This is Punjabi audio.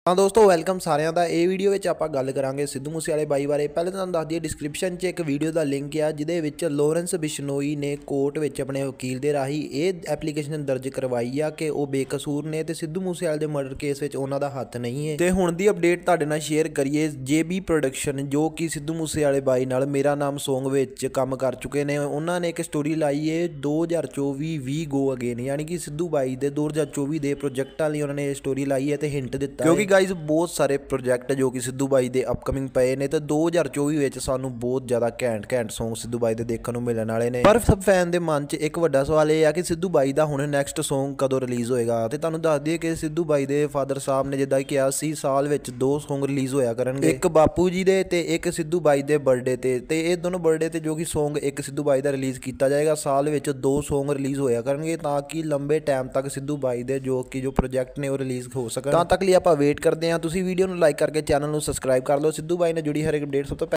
हाँ दोस्तों वेलकम सारिਆਂ ਦਾ ਇਹ ਵੀਡੀਓ ਵਿੱਚ ਆਪਾਂ ਗੱਲ ਕਰਾਂਗੇ ਸਿੱਧੂ ਮੂਸੇਵਾਲੇ ਬਾਈ ਬਾਰੇ। ਪਹਿਲੇ ਤੁਹਾਨੂੰ ਦੱਸ ਦਈਏ ਡਿਸਕ੍ਰਿਪਸ਼ਨ 'ਚ ਇੱਕ ਵੀਡੀਓ ਦਾ ਲਿੰਕ ਆ ਜਿਹਦੇ ਵਿੱਚ ਲਾਰੈਂਸ ਬਿਸ਼ਨੋਈ ਨੇ ਕੋਰਟ ਵਿੱਚ ਆਪਣੇ ਵਕੀਲ ਦੇ ਰਾਹੀਂ ਇਹ ਐਪਲੀਕੇਸ਼ਨ ਦਰਜ ਕਰਵਾਈ ਆ ਕਿ ਉਹ ਬੇਕਸੂਰ ਨੇ ਤੇ ਸਿੱਧੂ ਮੂਸੇਵਾਲੇ ਦੇ ਮਰਡਰ ਕੇਸ ਵਿੱਚ ਉਹਨਾਂ ਦਾ ਹੱਥ ਨਹੀਂ ਹੈ। ਤੇ ਹੁਣ ਦੀ ਅਪਡੇਟ ਤੁਹਾਡੇ ਨਾਲ ਸ਼ੇਅਰ ਕਰੀਏ। ਜੇਬੀ ਪ੍ਰੋਡਕਸ਼ਨ ਜੋ ਕਿ ਸਿੱਧੂ ਮੂਸੇਵਾਲੇ ਬਾਈ ਨਾਲ ਮੇਰਾ ਨਾਮ ਸੌਂਗ ਵਿੱਚ ਕੰਮ ਕਰ ਚੁੱਕੇ ਨੇ, ਉਹਨਾਂ ਨੇ ਇੱਕ ਸਟੋਰੀ ਲਾਈ ਹੈ 2024 ਵੀ ਗੋ ਅਗੇਨ, ਯਾਨੀ ਕਿ ਸਿੱਧੂ ਬਾਈ ਦੇ 2024 ਦੇ ਪ੍ਰੋਜੈਕਟਾਂ ਲਈ ਉਹਨਾਂ ਨੇ ਇਹ ਸਟੋਰੀ ਲਾਈ ਹੈ ਤੇ ਹਿੰਟ ਦਿੱਤਾ ਕਿਉਂਕਿ गाइज बहुत सारे प्रोजेक्ट जो कि सिद्धू बाई के अपकमिंग पे ने तो 2024 में सानू बहुत ज़्यादा घैंट सॉन्ग सिद्धू बाई के देखने को मिलने वाले ने। पर सब फैन के मन च एक वड्डा सवाल यह है कि सिद्धू बाई का हुण नैक्सट सॉन्ग कदों रिलीज़ होएगा। तो तुहानूं दस दईए कि सिद्धू बाई के फादर साहब ने जिद्दां कहा सी साल में 2 सॉन्ग रिलीज़ होया करनगे, एक बापू जी दे ते एक सिद्धू बाई के बर्थडे ते ये दोनों बर्थडे ते जो कि सॉन्ग एक सिद्धू बाई का रिलीज़ किया जाएगा, साल में 2 सॉन्ग रिलीज़ होया करनगे ताकि लंबे टाइम तक सिद्धू बाई के जो प्रोजेक्ट ने वो रिलीज़ हो सकन। तां तक लिए आपां वेट करते हैं। तुसीं वीडियो ਨੂੰ ਲਾਈਕ ਕਰਕੇ ਚੈਨਲ ਨੂੰ ਸਬਸਕ੍ਰਾਈਬ ਕਰ ਲਓ। ਸਿੱਧੂ ਬਾਈ ਨਾਲ ਜੁੜੀ ਹਰ ਇੱਕ ਅਪਡੇਟ ਸਭ ਤੋਂ